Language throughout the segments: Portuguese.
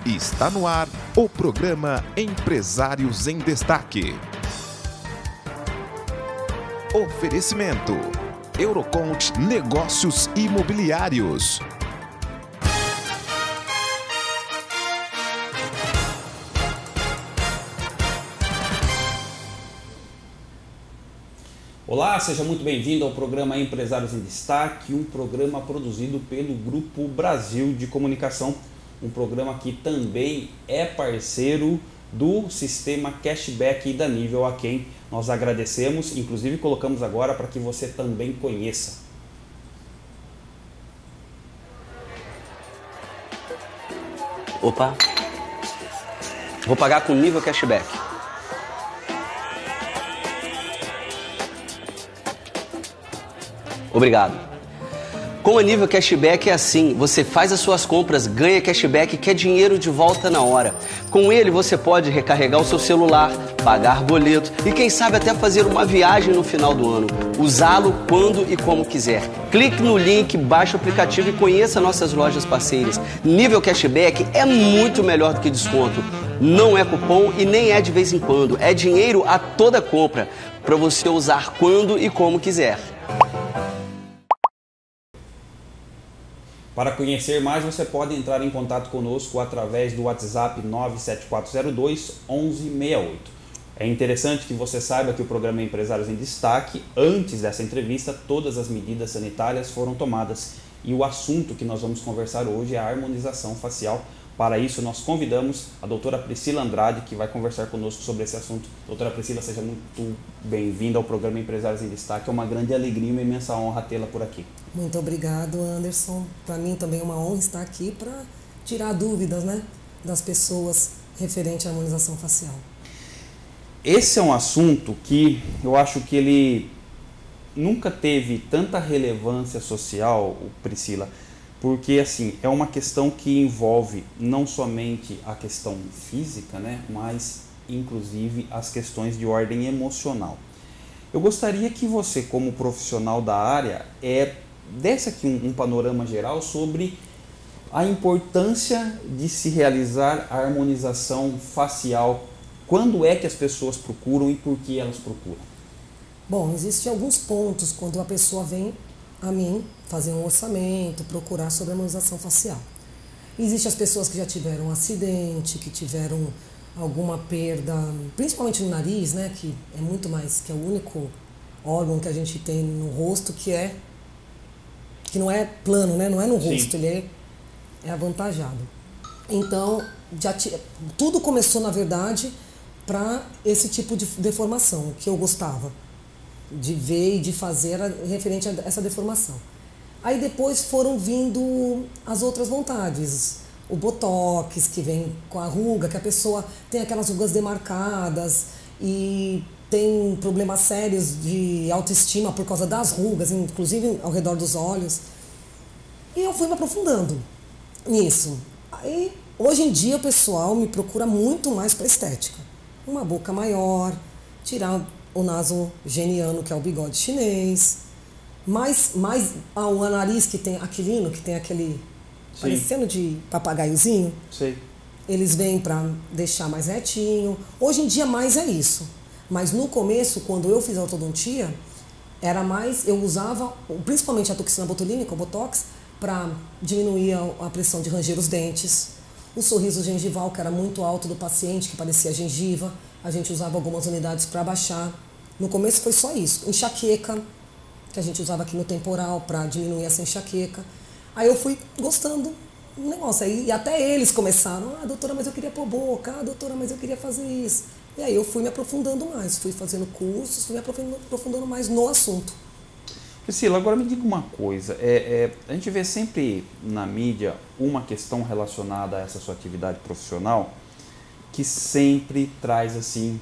Está no ar o programa Empresários em Destaque. Oferecimento: Eurocont Negócios Imobiliários. Olá, seja muito bem-vindo ao programa Empresários em Destaque, um programa produzido pelo Grupo Brasil de Comunicação, um programa que também é parceiro do sistema Cashback e da Nível, a quem nós agradecemos, inclusive colocamos agora para que você também conheça. Opa, vou pagar com Nível Cashback. Obrigado. Com a Nível Cashback é assim, você faz as suas compras, ganha cashback, que é dinheiro de volta na hora. Com ele você pode recarregar o seu celular, pagar boleto e quem sabe até fazer uma viagem no final do ano. Usá-lo quando e como quiser. Clique no link, baixe o aplicativo e conheça nossas lojas parceiras. Nível Cashback é muito melhor do que desconto. Não é cupom e nem é de vez em quando. É dinheiro a toda compra, para você usar quando e como quiser. Para conhecer mais, você pode entrar em contato conosco através do WhatsApp 97402-1168. É interessante que você saiba que o programa Empresários em Destaque, antes dessa entrevista, todas as medidas sanitárias foram tomadas. E o assunto que nós vamos conversar hoje é a harmonização facial. Para isso, nós convidamos a doutora Priscila Andrade, que vai conversar conosco sobre esse assunto. Doutora Priscila, seja muito bem-vinda ao programa Empresários em Destaque. É uma grande alegria e uma imensa honra tê-la por aqui. Muito obrigado, Anderson. Para mim também é uma honra estar aqui para tirar dúvidas, das pessoas referente à harmonização facial. Esse é um assunto que eu acho que ele nunca teve tanta relevância social, Priscila, porque assim, é uma questão que envolve não somente a questão física, mas inclusive as questões de ordem emocional. Eu gostaria que você, como profissional da área, desse aqui um panorama geral sobre a importância de se realizar a harmonização facial. Quando é que as pessoas procuram e por que elas procuram? Bom, existem alguns pontos quando a pessoa vem a mim fazer um orçamento, procurar sobre a harmonização facial. Existem as pessoas que já tiveram um acidente, que tiveram alguma perda, principalmente no nariz, que é muito mais, que é o único órgão que a gente tem no rosto que não é plano, não é no rosto. Sim. Ele é avantajado. Então, tudo começou, na verdade, para esse tipo de deformação que eu gostava de ver e de fazer referente a essa deformação. Aí depois foram vindo as outras vontades. O botox, que vem com a ruga, que a pessoa tem aquelas rugas demarcadas e tem problemas sérios de autoestima por causa das rugas, inclusive ao redor dos olhos. E eu fui me aprofundando nisso. Aí, hoje em dia, o pessoal me procura muito mais para estética. Uma boca maior, tirar o naso geniano, que é o bigode chinês, mais o nariz que tem aquilino, que tem aquele... Sim. Parecendo de papagaiozinho. Sim. Eles vêm para deixar mais retinho. Hoje em dia mais é isso. Mas no começo, quando eu fiz a ortodontia, era mais, eu usava principalmente a toxina botulínica, o botox, para diminuir a pressão de ranger os dentes. O sorriso gengival, que era muito alto do paciente, que parecia gengiva, a gente usava algumas unidades para baixar. No começo foi só isso. Enxaqueca, que a gente usava aqui no temporal para diminuir essa enxaqueca. Aí eu fui gostando do negócio. E até eles começaram, doutora, mas eu queria pôr boca, doutora, mas eu queria fazer isso. E aí eu fui me aprofundando mais, fui fazendo cursos, fui me aprofundando mais no assunto. Priscila, agora me diga uma coisa, a gente vê sempre na mídia uma questão relacionada a essa sua atividade profissional que sempre traz assim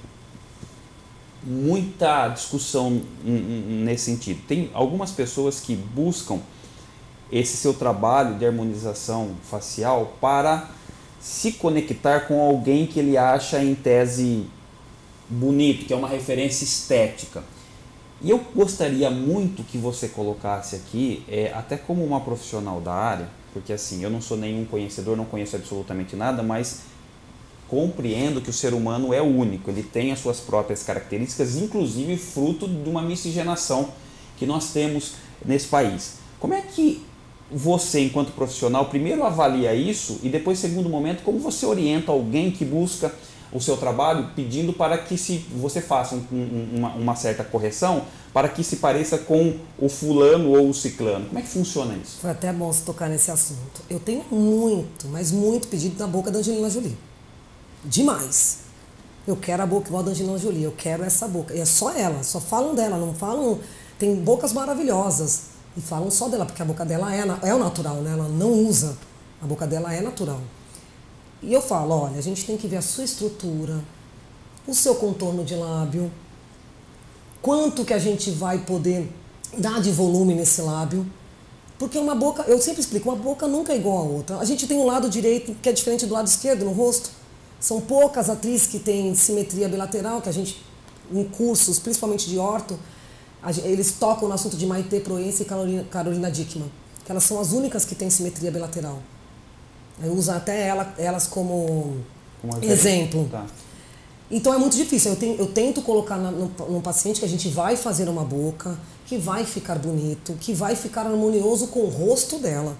muita discussão nesse sentido. Tem algumas pessoas que buscam esse seu trabalho de harmonização facial para se conectar com alguém que ele acha em tese bonito, que é uma referência estética. E eu gostaria muito que você colocasse aqui, até como uma profissional da área, Porque assim, eu não sou nenhum conhecedor, não conheço absolutamente nada, mas compreendo que o ser humano é único, ele tem as suas próprias características, inclusive fruto de uma miscigenação que nós temos nesse país. Como é que você, enquanto profissional, primeiro avalia isso e depois, segundo momento, como você orienta alguém que busca o seu trabalho pedindo para que você faça uma certa correção para que se pareça com o fulano ou o ciclano? Como é que funciona isso? Foi até bom você tocar nesse assunto. Eu tenho muito, mas muito pedido na boca da Angelina Jolie. Demais. Eu quero a boca igual a da Angelina Jolie, eu quero essa boca. E é só ela, só falam dela, não falam... Tem bocas maravilhosas e falam só dela, porque a boca dela é o natural, né? Ela não usa. A boca dela é natural. E eu falo, olha, a gente tem que ver a sua estrutura, o seu contorno de lábio, quanto que a gente vai poder dar de volume nesse lábio. Porque uma boca, eu sempre explico, uma boca nunca é igual a outra. A gente tem um lado direito que é diferente do lado esquerdo no rosto. São poucas atrizes que têm simetria bilateral, que a gente, em cursos, principalmente de orto, eles tocam no assunto de Maite Proença e Carolina Dickmann, que elas são as únicas que têm simetria bilateral. Eu uso até elas como exemplo. Tá. Então é muito difícil. Eu tento colocar num paciente que a gente vai fazer uma boca, que vai ficar bonito, que vai ficar harmonioso com o rosto dela.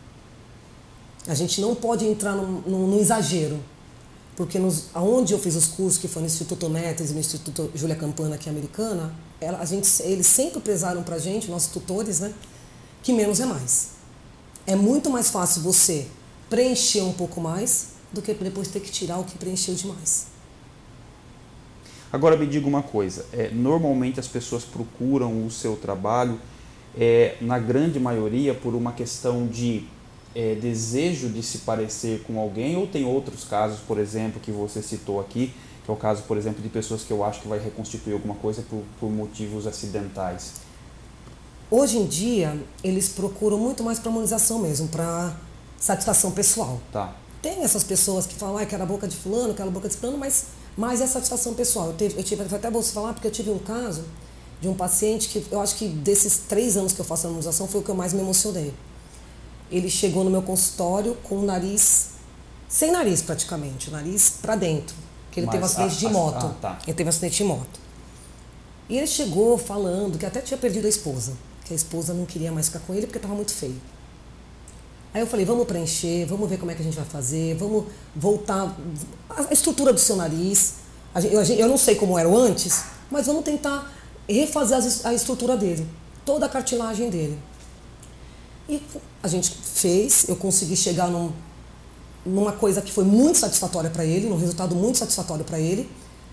A gente não pode entrar no exagero. Porque onde eu fiz os cursos, que foi no Instituto Metris e no Instituto Júlia Campana, que é americana, eles sempre prezaram pra gente, nossos tutores, né, que menos é mais. É muito mais fácil você preencher um pouco mais do que depois ter que tirar o que preencheu demais. Agora me diga uma coisa, normalmente as pessoas procuram o seu trabalho, na grande maioria, por uma questão de desejo de se parecer com alguém, ou tem outros casos, por exemplo, que você citou aqui, que é o caso, por exemplo, de pessoas que eu acho que vai reconstituir alguma coisa por motivos acidentais? Hoje em dia, eles procuram muito mais para harmonização mesmo, para satisfação pessoal. Tá. Tem essas pessoas que falam, quero a boca de fulano, quero a boca de fulano, mas é satisfação pessoal. Foi até bom você falar, porque eu tive um caso de um paciente que eu acho que desses 3 anos que eu faço a harmonização foi o que eu mais me emocionei. Ele chegou no meu consultório com o nariz, sem nariz praticamente, o nariz para dentro, porque ele teve um acidente de moto. Tá. Ele teve um acidente de moto. E ele chegou falando que até tinha perdido a esposa, que a esposa não queria mais ficar com ele porque estava muito feio. Aí eu falei, vamos preencher, vamos ver como é que a gente vai fazer, vamos voltar a estrutura do seu nariz. Eu não sei como era o antes, mas vamos tentar refazer a estrutura dele, toda a cartilagem dele. E a gente fez, eu consegui chegar numa coisa que foi muito satisfatória para ele, num resultado muito satisfatório para ele.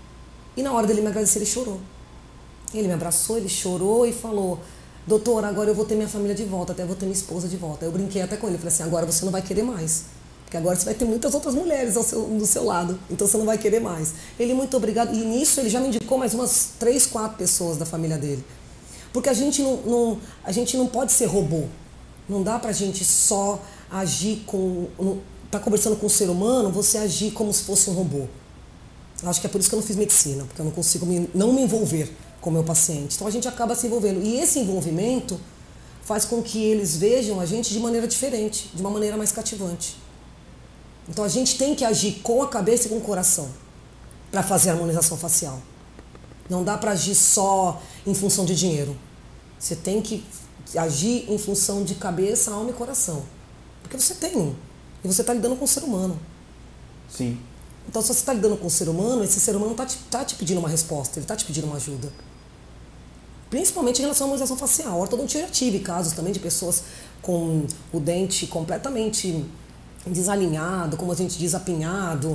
E na hora dele me agradecer, ele chorou. Ele me abraçou, ele chorou e falou, doutor, agora eu vou ter minha família de volta, até vou ter minha esposa de volta. Eu brinquei até com ele, falei assim, agora você não vai querer mais. Porque agora você vai ter muitas outras mulheres do seu lado, então você não vai querer mais. Ele, muito obrigado. E nisso ele já me indicou mais umas 3, 4 pessoas da família dele. Porque a gente não pode ser robô. Não dá pra gente só agir tá conversando com um ser humano, você agir como se fosse um robô. Eu acho que é por isso que eu não fiz medicina, porque eu não consigo não me envolver com o meu paciente. Então a gente acaba se envolvendo. E esse envolvimento faz com que eles vejam a gente de maneira diferente, de uma maneira mais cativante. Então a gente tem que agir com a cabeça e com o coração para fazer a harmonização facial. Não dá para agir só em função de dinheiro. Você tem que agir em função de cabeça, alma e coração. Porque você tem um. E você está lidando com um ser humano. Sim. Então, se você está lidando com um ser humano, esse ser humano está te pedindo uma resposta, ele está te pedindo uma ajuda. Principalmente em relação à harmonização facial. A ortodontia, eu já tive casos também de pessoas com o dente completamente desalinhado, como a gente diz, apinhado.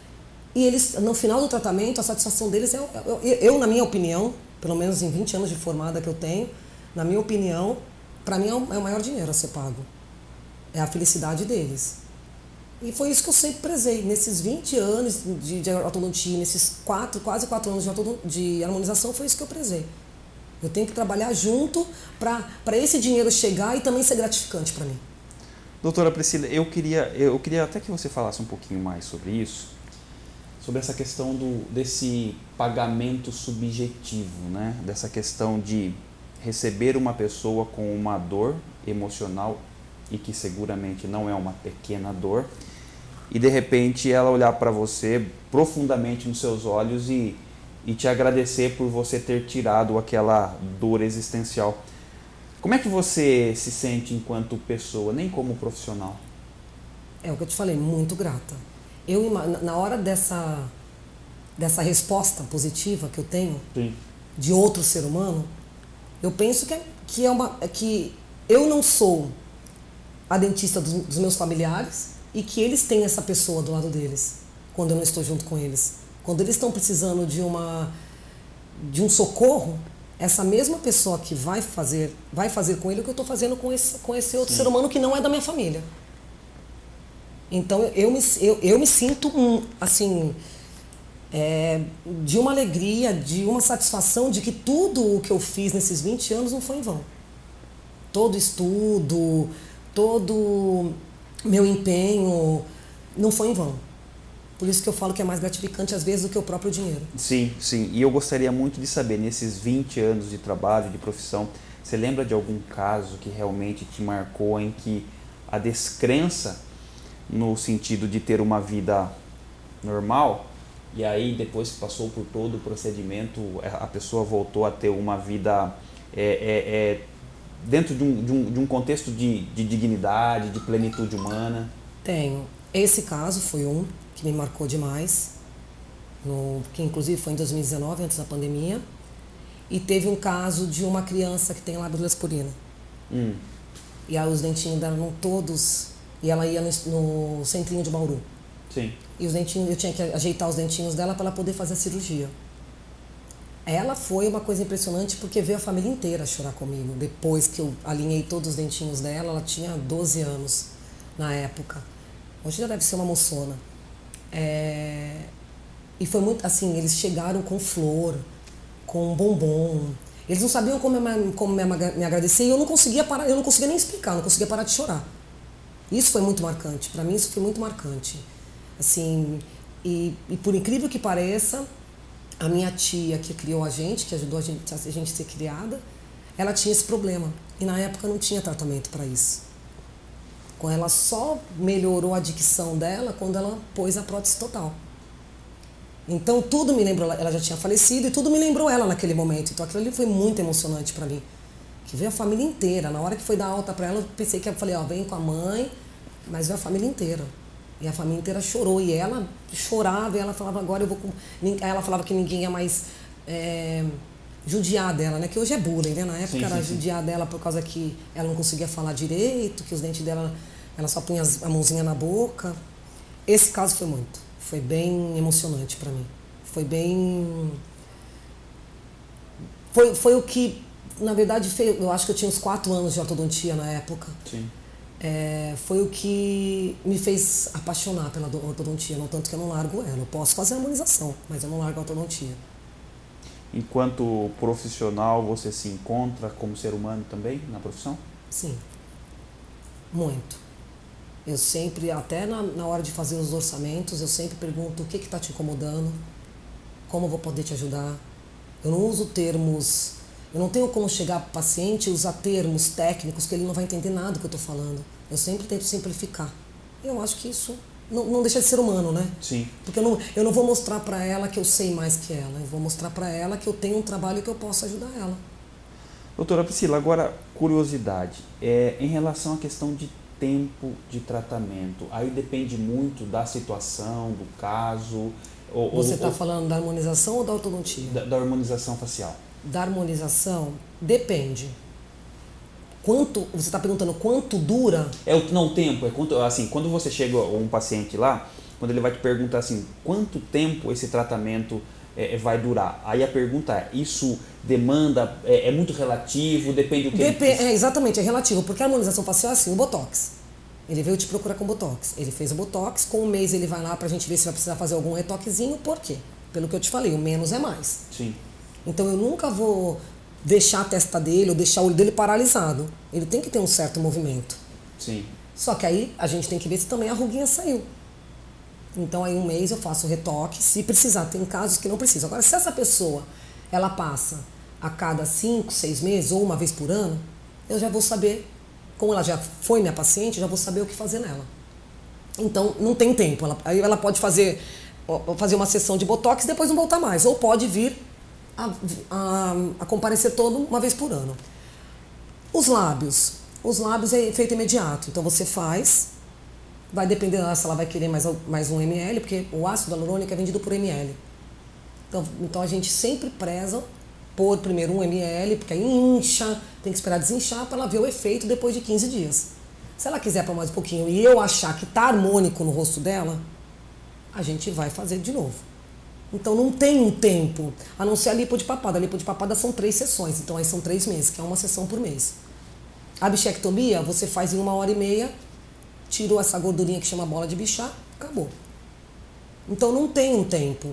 E eles, no final do tratamento, a satisfação deles eu, na minha opinião, pelo menos em 20 anos de formada que eu tenho, na minha opinião, para mim é o maior dinheiro a ser pago. É a felicidade deles. E foi isso que eu sempre prezei. Nesses 20 anos de ortodontia, nesses quase 4 anos de harmonização, foi isso que eu prezei. Eu tenho que trabalhar junto para esse dinheiro chegar e também ser gratificante para mim. Doutora Priscila, eu queria até que você falasse um pouquinho mais sobre isso, sobre essa questão desse pagamento subjetivo, né? Dessa questão de receber uma pessoa com uma dor emocional e que seguramente não é uma pequena dor, e de repente ela olhar para você profundamente nos seus olhos e te agradecer por você ter tirado aquela dor existencial. Como é que você se sente enquanto pessoa, nem como profissional? É o que eu te falei, muito grata. Na hora dessa resposta positiva que eu tenho, Sim. de outro ser humano, eu penso que eu não sou a dentista dos meus familiares e que eles têm essa pessoa do lado deles, quando eu não estou junto com eles. Quando eles estão precisando de um socorro, essa mesma pessoa que vai fazer com ele o que eu estou fazendo com esse outro ser humano que não é da minha família. Então eu me sinto assim, de uma alegria, de uma satisfação de que tudo o que eu fiz nesses 20 anos não foi em vão. Todo estudo, todo meu empenho não foi em vão. Por isso que eu falo que é mais gratificante às vezes do que o próprio dinheiro. Sim, sim. E eu gostaria muito de saber, nesses 20 anos de trabalho, de profissão, você lembra de algum caso que realmente te marcou em que a descrença no sentido de ter uma vida normal, e aí depois que passou por todo o procedimento, a pessoa voltou a ter uma vida dentro de um contexto de dignidade, de plenitude humana? Tenho. Esse caso foi um que me marcou demais, que inclusive foi em 2019, antes da pandemia, e teve um caso de uma criança que tem lábio lesporina. E aí os dentinhos dela não todos, e ela ia no centrinho de Bauru. Sim. E os dentinhos, eu tinha que ajeitar os dentinhos dela para ela poder fazer a cirurgia. Ela foi uma coisa impressionante porque veio a família inteira chorar comigo. Depois que eu alinhei todos os dentinhos dela, ela tinha 12 anos na época. Hoje já deve ser uma moçona. E foi muito assim, eles chegaram com flor, com bombom. Eles não sabiam como me agradecer e eu não conseguia parar, eu não conseguia nem explicar, não conseguia parar de chorar. Isso foi muito marcante, para mim isso foi muito marcante. Assim, e por incrível que pareça, a minha tia que criou a gente, que ajudou a gente a ser criada, ela tinha esse problema. E na época não tinha tratamento para isso. Com ela só melhorou a dicção dela quando ela pôs a prótese total. Então tudo me lembrou, ela já tinha falecido e tudo me lembrou ela naquele momento. Então aquilo ali foi muito emocionante para mim. Que veio a família inteira. Na hora que foi dar alta para ela, eu pensei que eu falei, vem com a mãe, mas veio a família inteira. E a família inteira chorou. E ela chorava e ela falava, agora eu vou... Ela falava que ninguém ia mais judiar dela, né? Que hoje é bullying, né? Na época era judiar dela por causa que ela não conseguia falar direito, que os dentes dela, ela só punha a mãozinha na boca. Esse caso foi bem emocionante para mim. Foi bem... Foi o que, na verdade, eu acho que eu tinha uns 4 anos de ortodontia na época. Sim. Foi o que me fez apaixonar pela ortodontia, no tanto que eu não largo ela. Eu posso fazer a harmonização, mas eu não largo a ortodontia. Enquanto profissional, você se encontra como ser humano também na profissão? Sim, muito. Eu sempre, até na hora de fazer os orçamentos, eu sempre pergunto o que está te incomodando, como eu vou poder te ajudar. Eu não uso termos, eu não tenho como chegar para o paciente e usar termos técnicos que ele não vai entender nada do que eu estou falando. Eu sempre tento simplificar. Eu acho que isso não deixa de ser humano, né? Sim. Porque eu não vou mostrar para ela que eu sei mais que ela. Eu vou mostrar para ela que eu tenho um trabalho que eu posso ajudar ela. Doutora Priscila, agora curiosidade. Em relação à questão de tempo de tratamento, aí depende muito da situação, do caso... Você está falando da harmonização ou da ortodontia? Da harmonização facial. Da harmonização, depende. Você está perguntando quanto dura? Não, o tempo. Assim, quando você chega um paciente lá, quando ele vai te perguntar assim, quanto tempo esse tratamento vai durar? Aí a pergunta isso demanda, é muito relativo, depende do que exatamente, é relativo, porque a harmonização facial é assim, o Botox. Ele veio te procurar com Botox. Ele fez o Botox, com um mês ele vai lá pra gente ver se vai precisar fazer algum retoquezinho, por quê? Pelo que eu te falei, o menos é mais. Sim. Então eu nunca vou deixar a testa dele ou deixar o olho dele paralisado. Ele tem que ter um certo movimento. Sim. Só que aí a gente tem que ver se também a ruguinha saiu. Então aí um mês eu faço o retoque, se precisar. Tem casos que não precisa. Agora, se essa pessoa ela passa a cada 5, 6 meses ou uma vez por ano, eu já vou saber como ela já foi minha paciente, já vou saber o que fazer nela. Então, não tem tempo. Aí ela pode fazer uma sessão de botox e depois não voltar mais. Ou pode vir a comparecer uma vez por ano. Os lábios. Os lábios é efeito imediato. Então, você faz, vai depender se ela vai querer mais 1 ml, porque o ácido hialurônico é vendido por ml. Então, a gente sempre preza por primeiro 1 ml, porque aí incha, tem que esperar desinchar para ela ver o efeito depois de 15 dias. Se ela quiser para mais um pouquinho e eu achar que tá harmônico no rosto dela, a gente vai fazer de novo. Então não tem um tempo, a não ser a lipo de papada. A lipo de papada são 3 sessões, então aí são 3 meses, que é uma sessão por mês. A bichectomia você faz em 1h30, tirou essa gordurinha que chama bola de bichar, acabou. Então não tem um tempo.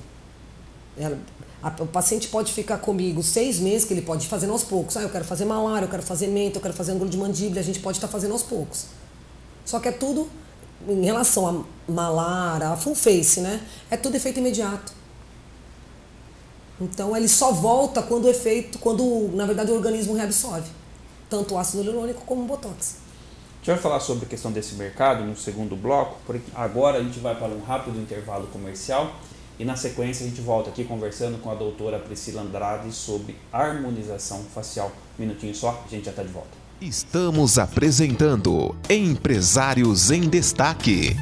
O paciente pode ficar comigo 6 meses, que ele pode ir fazendo aos poucos. Eu quero fazer malar, eu quero fazer mento, eu quero fazer ângulo de mandíbula, a gente pode estar fazendo aos poucos. Só que é tudo, em relação a malar, a full face, né? É tudo efeito imediato. Então ele só volta quando na verdade o organismo reabsorve. Tanto o ácido hialurônico como o botox. A gente vai falar sobre a questão desse mercado no segundo bloco, porque agora a gente vai para um rápido intervalo comercial. E na sequência a gente volta aqui conversando com a doutora Priscila Andrade sobre harmonização facial. Um minutinho só, a gente já está de volta. Estamos apresentando Empresários em Destaque.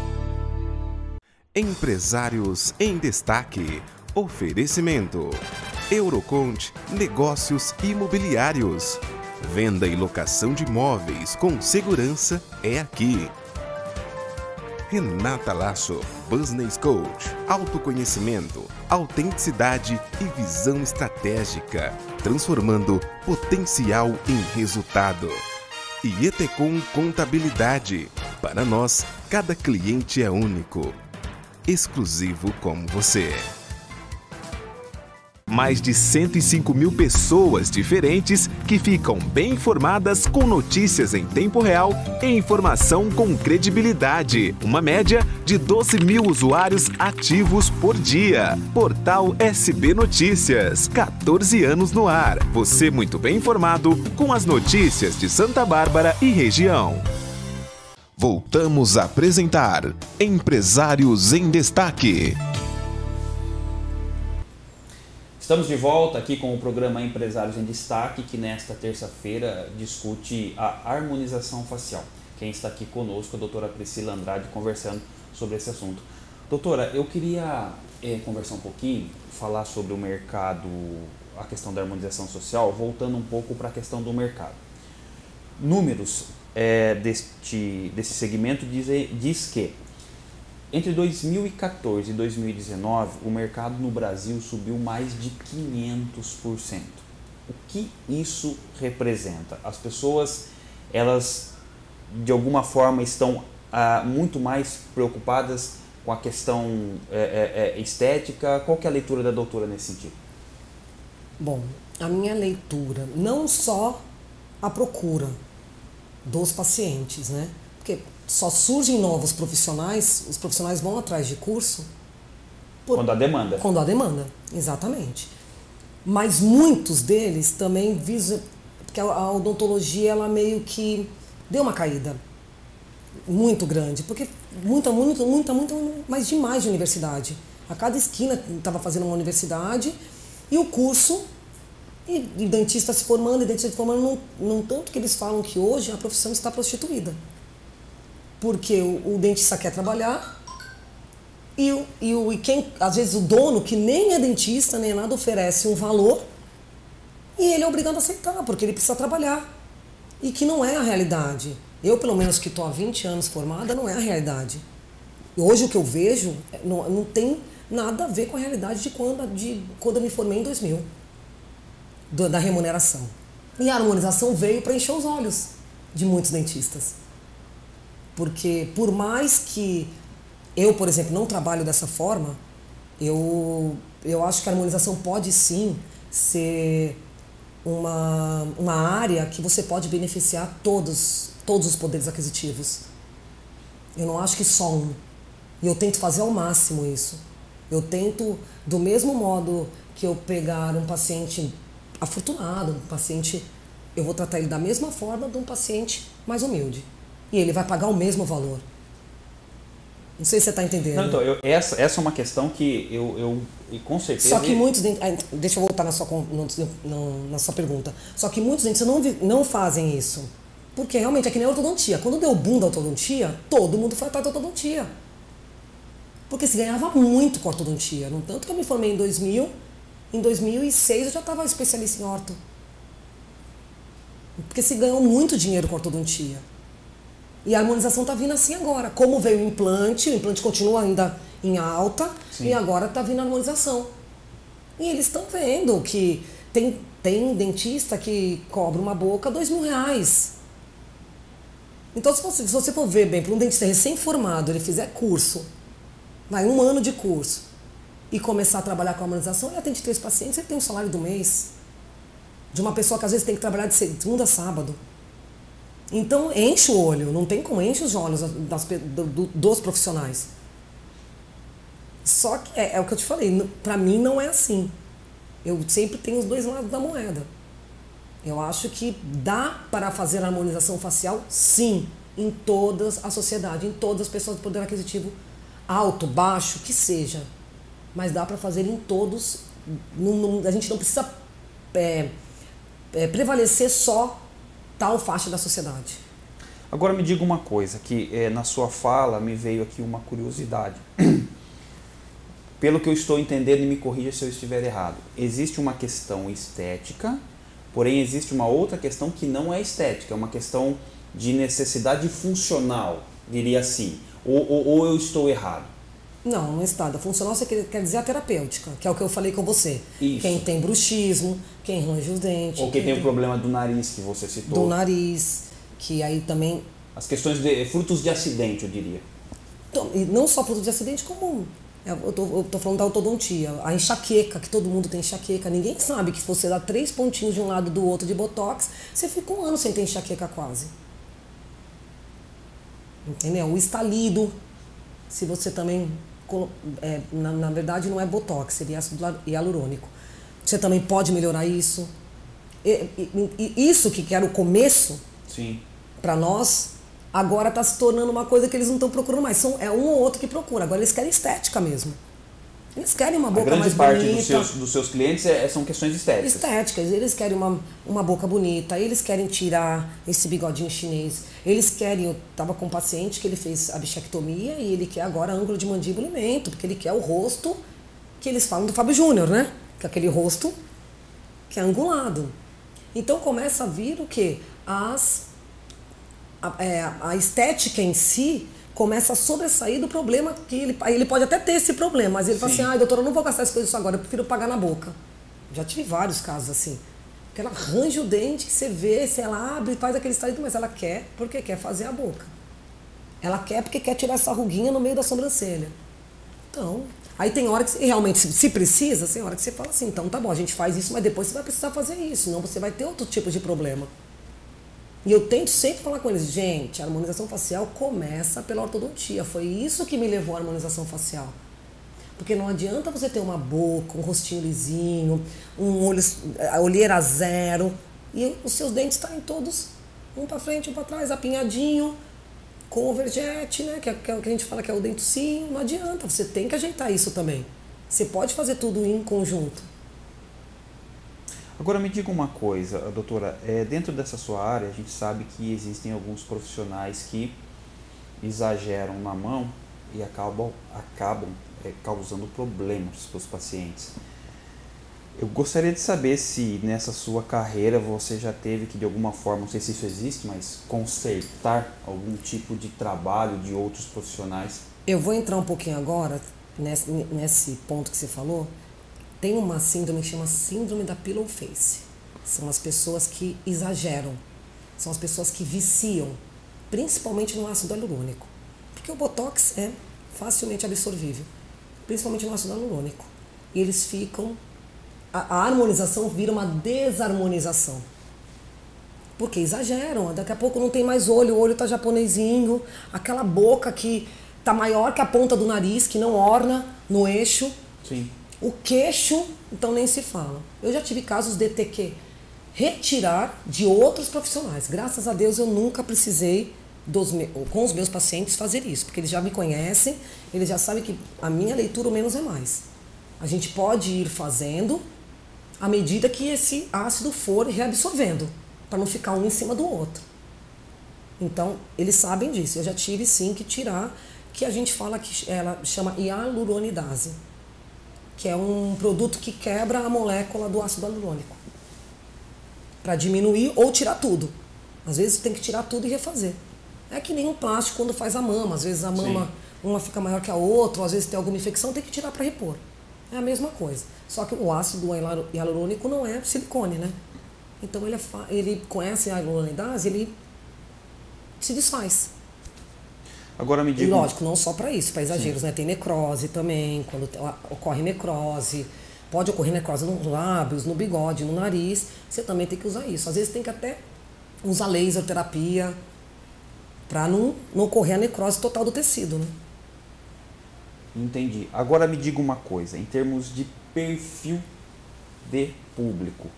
Empresários em Destaque. Oferecimento. Eurocont Negócios Imobiliários. Venda e locação de imóveis com segurança é aqui. Renata Lasso, Business Coach, autoconhecimento, autenticidade e visão estratégica, transformando potencial em resultado. E Etecom Contabilidade, para nós, cada cliente é único, exclusivo como você. Mais de 105 mil pessoas diferentes que ficam bem informadas com notícias em tempo real e informação com credibilidade. Uma média de 12 mil usuários ativos por dia. Portal SB Notícias. 14 anos no ar. Você muito bem informado com as notícias de Santa Bárbara e região. Voltamos a apresentar Empresários em Destaque. Estamos de volta aqui com o programa Empresários em Destaque, que nesta terça-feira discute a harmonização facial. Quem está aqui conosco é a doutora Priscila Andrade, conversando sobre esse assunto. Doutora, eu queria conversar um pouquinho, falar sobre o mercado, a questão da harmonização social, voltando um pouco para a questão do mercado. Números desse segmento diz que entre 2014 e 2019, o mercado no Brasil subiu mais de 500%. O que isso representa? As pessoas, elas de alguma forma estão muito mais preocupadas com a questão estética. Qual que é a leitura da doutora nesse sentido? Bom, a minha leitura, não só a procura dos pacientes, né? Porque só surgem novos profissionais, os profissionais vão atrás de curso. Quando há demanda. Quando há demanda, exatamente. Mas muitos deles também visam, porque a odontologia ela meio que deu uma caída muito grande, porque muita, mas demais de universidade. A cada esquina estava fazendo uma universidade e o curso, e dentista se formando, não tanto que eles falam que hoje a profissão está prostituída. Porque o dentista quer trabalhar e quem, às vezes o dono, que nem é dentista, nem nada, oferece um valor e ele é obrigado a aceitar, porque ele precisa trabalhar. E que não é a realidade. Eu, pelo menos, que estou há 20 anos formada, não é a realidade. Hoje o que eu vejo não tem nada a ver com a realidade de quando eu me formei em 2000, da remuneração. E a harmonização veio para encher os olhos de muitos dentistas. Porque por mais que eu, por exemplo, não trabalho dessa forma, eu acho que a harmonização pode sim ser uma área que você pode beneficiar todos os poderes aquisitivos. Eu não acho que só um. E eu tento fazer ao máximo isso. Eu tento, do mesmo modo que eu pegar um paciente afortunado, um paciente eu vou tratar ele da mesma forma de um paciente mais humilde. E ele vai pagar o mesmo valor. Não sei se você está entendendo. Não, então, essa é uma questão que eu com certeza... Só que muitos dentistas... Deixa eu voltar na sua pergunta. Só que muitos dentistas não fazem isso. Porque realmente é que nem a ortodontia. Quando deu o boom da ortodontia, todo mundo foi atrás da ortodontia. Porque se ganhava muito com a ortodontia. No tanto que eu me formei em 2000, em 2006 eu já estava especialista em orto. Porque se ganhou muito dinheiro com a ortodontia. E a harmonização está vindo assim agora. Como veio o implante continua ainda em alta. Sim. E agora está vindo a harmonização. E eles estão vendo que tem dentista que cobra uma boca R$2.000. Então, se você for ver bem, para um dentista recém-formado, ele fizer curso, vai 1 ano de curso, e começar a trabalhar com a harmonização, ele atende 3 pacientes, ele tem um salário do mês. De uma pessoa que às vezes tem que trabalhar de segunda a sábado. Então, enche o olho, não tem como enche os olhos dos profissionais. Só que é o que eu te falei, para mim não é assim. Eu sempre tenho os 2 lados da moeda. Eu acho que dá para fazer a harmonização facial, sim, em toda a sociedade, em todas as pessoas de poder aquisitivo alto, baixo, que seja. Mas dá para fazer em todos. A gente não precisa prevalecer só tal faixa da sociedade. Agora me diga uma coisa, que na sua fala me veio aqui uma curiosidade. Pelo que eu estou entendendo, e me corrija se eu estiver errado, existe uma questão estética, porém existe uma outra questão que não é estética, é uma questão de necessidade funcional, diria assim. Ou eu estou errado? Não está. A funcional você quer dizer a terapêutica, que é o que eu falei com você. Isso. Quem tem bruxismo, quem range os dentes. Ou quem tem o problema do nariz, que você citou. Do nariz, que aí também... As questões de frutos de acidente, eu diria. E não só frutos de acidente, como... Eu tô falando da ortodontia. A enxaqueca, que todo mundo tem enxaqueca. Ninguém sabe que se você dá 3 pontinhos de um lado do outro de botox, você fica 1 ano sem ter enxaqueca quase. Entendeu? O estalido, se você também... na verdade não é botox, seria ácido hialurônico. Você também pode melhorar isso. Isso que era o começo, para nós, agora está se tornando uma coisa que eles não estão procurando mais. É um ou outro que procura. Agora eles querem estética mesmo. Eles querem uma boca mais bonita. A grande parte dos seus clientes são questões estéticas. Estéticas. Eles querem uma boca bonita, eles querem tirar esse bigodinho chinês. Eles querem... Eu estava com um paciente que ele fez a bichectomia e ele quer agora ângulo de mandíbula e mento, porque ele quer o rosto que eles falam do Fábio Júnior, né? Que é aquele rosto que é angulado. Então começa a vir o quê? A estética em si começa a sobressair do problema que ele pode até ter esse problema, mas ele fala assim, doutora, eu não vou gastar as coisas agora, eu prefiro pagar na boca. Já tive vários casos assim. Que ela arranja o dente, que você vê, se ela abre e faz aquele estalido, mas ela quer porque quer fazer a boca. Ela quer porque quer tirar essa ruguinha no meio da sobrancelha. Então, aí tem hora que realmente, se precisa, tem hora que você fala assim, então tá bom, a gente faz isso, mas depois você vai precisar fazer isso, senão você vai ter outro tipo de problema. E eu tento sempre falar com eles, gente, a harmonização facial começa pela ortodontia. Foi isso que me levou à harmonização facial. Porque não adianta você ter uma boca, um rostinho lisinho, a olheira zero, e os seus dentes estarem todos um para frente, um para trás, apinhadinho, com overjet, né, que é o que a gente fala que é o dentucinho. Não adianta, você tem que ajeitar isso também. Você pode fazer tudo em conjunto. Agora me diga uma coisa, doutora, dentro dessa sua área a gente sabe que existem alguns profissionais que exageram na mão e acabam causando problemas para os pacientes. Eu gostaria de saber se nessa sua carreira você já teve que de alguma forma, não sei se isso existe, mas consertar algum tipo de trabalho de outros profissionais. Eu vou entrar um pouquinho agora nesse ponto que você falou. Tem uma síndrome que chama síndrome da pillow face. São as pessoas que exageram, são as pessoas que viciam, principalmente no ácido hialurônico. Porque o botox é facilmente absorvível, principalmente no ácido hialurônico. E eles ficam... A harmonização vira uma desarmonização. Porque exageram, daqui a pouco não tem mais olho, o olho tá japonesinho, aquela boca que tá maior que a ponta do nariz, que não orna no eixo. Sim. O queixo, então nem se fala. Eu já tive casos de ter que retirar de outros profissionais. Graças a Deus eu nunca precisei, com os meus pacientes, fazer isso, porque eles já me conhecem, eles já sabem que a minha leitura, o menos é mais. A gente pode ir fazendo à medida que esse ácido for reabsorvendo, para não ficar um em cima do outro. Então, eles sabem disso. Eu já tive sim que tirar, que a gente fala que ela chama hialuronidase, que é um produto que quebra a molécula do ácido hialurônico, para diminuir ou tirar tudo. Às vezes tem que tirar tudo e refazer. É que nem um plástico quando faz a mama. Às vezes a mama, sim, uma fica maior que a outra, ou às vezes tem alguma infecção, tem que tirar para repor. É a mesma coisa. Só que o ácido hialurônico não é silicone, né? Então ele com essa hialuronidase, ele se desfaz. Agora me diga... E lógico, não só para isso, para exageros, né? Tem necrose também, quando ocorre necrose. Pode ocorrer necrose nos lábios, no bigode, no nariz. Você também tem que usar isso. Às vezes tem que até usar laser terapia para não ocorrer a necrose total do tecido, né? Entendi. Agora me diga uma coisa, em termos de perfil de público.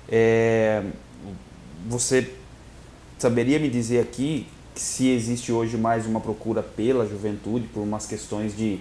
Você saberia me dizer aqui se existe hoje mais uma procura pela juventude, por umas questões de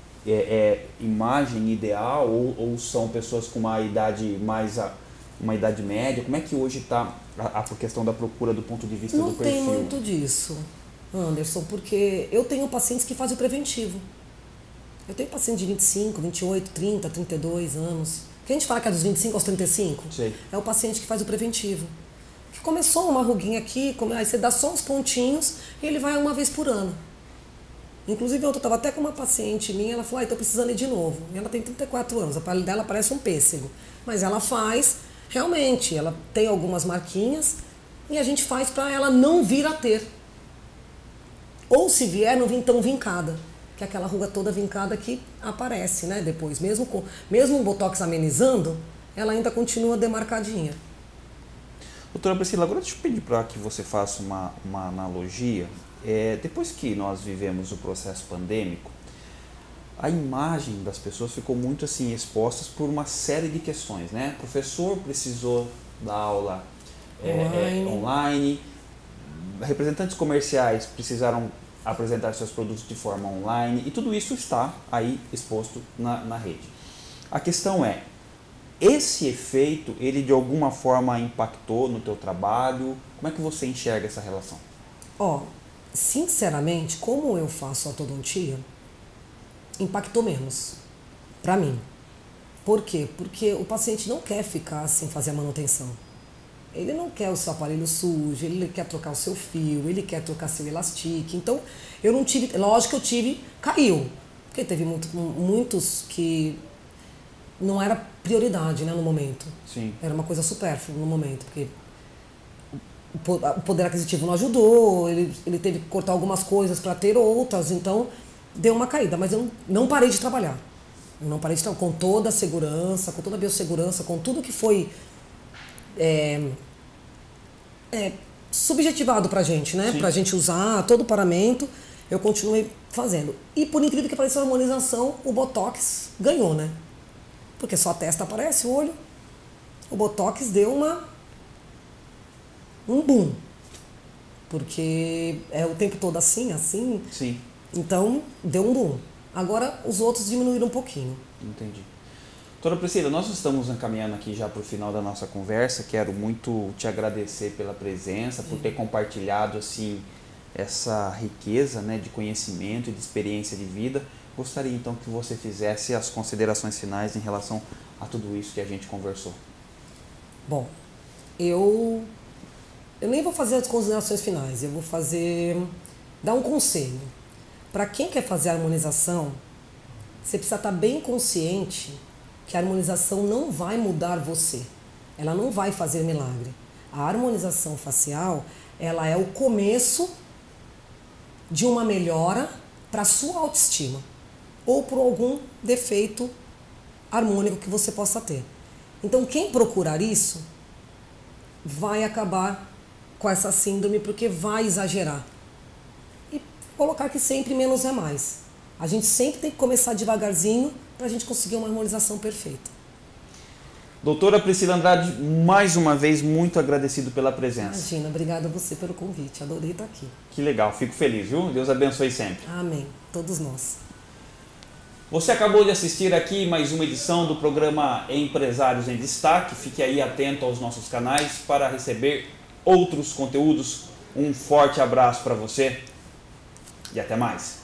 imagem ideal, ou são pessoas com uma idade uma idade média? Como é que hoje está a questão da procura do ponto de vista do perfil? Não tem muito disso, Anderson, porque eu tenho pacientes que fazem o preventivo. Eu tenho paciente de 25, 28, 30, 32 anos. Que a gente fala que é dos 25 aos 35? Sei. É o paciente que faz o preventivo. Que começou uma ruguinha aqui, aí você dá só uns pontinhos e ele vai uma vez por ano. Inclusive, eu estava até com uma paciente minha, ela falou, estou precisando ir de novo. E ela tem 34 anos, a pele dela parece um pêssego. Mas ela faz, realmente, ela tem algumas marquinhas e a gente faz para ela não vir a ter. Ou se vier, não vir tão vincada. Que é aquela ruga toda vincada que aparece, né, depois. Mesmo o Botox amenizando, ela ainda continua demarcadinha. Doutora Priscila, agora deixa eu pedir para que você faça uma analogia. Depois que nós vivemos o processo pandêmico, a imagem das pessoas ficou muito assim expostas por uma série de questões, né? O professor precisou dar aula online, representantes comerciais precisaram apresentar seus produtos de forma online, e tudo isso está aí exposto na rede. A questão é, esse efeito, ele de alguma forma impactou no teu trabalho? Como é que você enxerga essa relação? Sinceramente, como eu faço ortodontia, impactou menos para mim. Por quê? Porque o paciente não quer ficar sem fazer a manutenção. Ele não quer o seu aparelho sujo, ele quer trocar o seu fio, ele quer trocar seu elastique. Então, eu não tive... Lógico que eu tive... Caiu. Porque teve muitos que não era prioridade, né, no momento. Sim. Era uma coisa supérflua no momento, porque o poder aquisitivo não ajudou, ele teve que cortar algumas coisas para ter outras, então deu uma caída. Mas eu não parei de trabalhar. Eu não parei de trabalhar com toda a segurança, com toda a biossegurança, com tudo que foi... subjetivado pra gente, né? Sim. Pra gente usar todo o paramento, eu continuei fazendo. E por incrível que pareça, a harmonização, o Botox ganhou, né? Porque só a testa aparece, o olho. O Botox deu um boom. Porque é o tempo todo assim. Sim. Então, deu um boom. Agora, os outros diminuíram um pouquinho. Entendi. Doutora Priscila, nós estamos encaminhando aqui já para o final da nossa conversa. Quero muito te agradecer pela presença, por ter compartilhado assim, essa riqueza, né, de conhecimento e de experiência de vida. Gostaria então que você fizesse as considerações finais em relação a tudo isso que a gente conversou. Bom, eu nem vou fazer as considerações finais, eu vou dar um conselho. Para quem quer fazer a harmonização, você precisa estar bem consciente que a harmonização não vai mudar você, ela não vai fazer milagre. A harmonização facial, ela é o começo de uma melhora para a sua autoestima ou por algum defeito harmônico que você possa ter. Então, quem procurar isso vai acabar com essa síndrome porque vai exagerar. E colocar que sempre menos é mais. A gente sempre tem que começar devagarzinho para a gente conseguir uma harmonização perfeita. Doutora Priscila Andrade, mais uma vez, muito agradecido pela presença. Imagina, obrigada a você pelo convite, adorei estar aqui. Que legal, fico feliz, viu? Deus abençoe sempre. Amém, todos nós. Você acabou de assistir aqui mais uma edição do programa Empresários em Destaque. Fique aí atento aos nossos canais para receber outros conteúdos. Um forte abraço para você e até mais.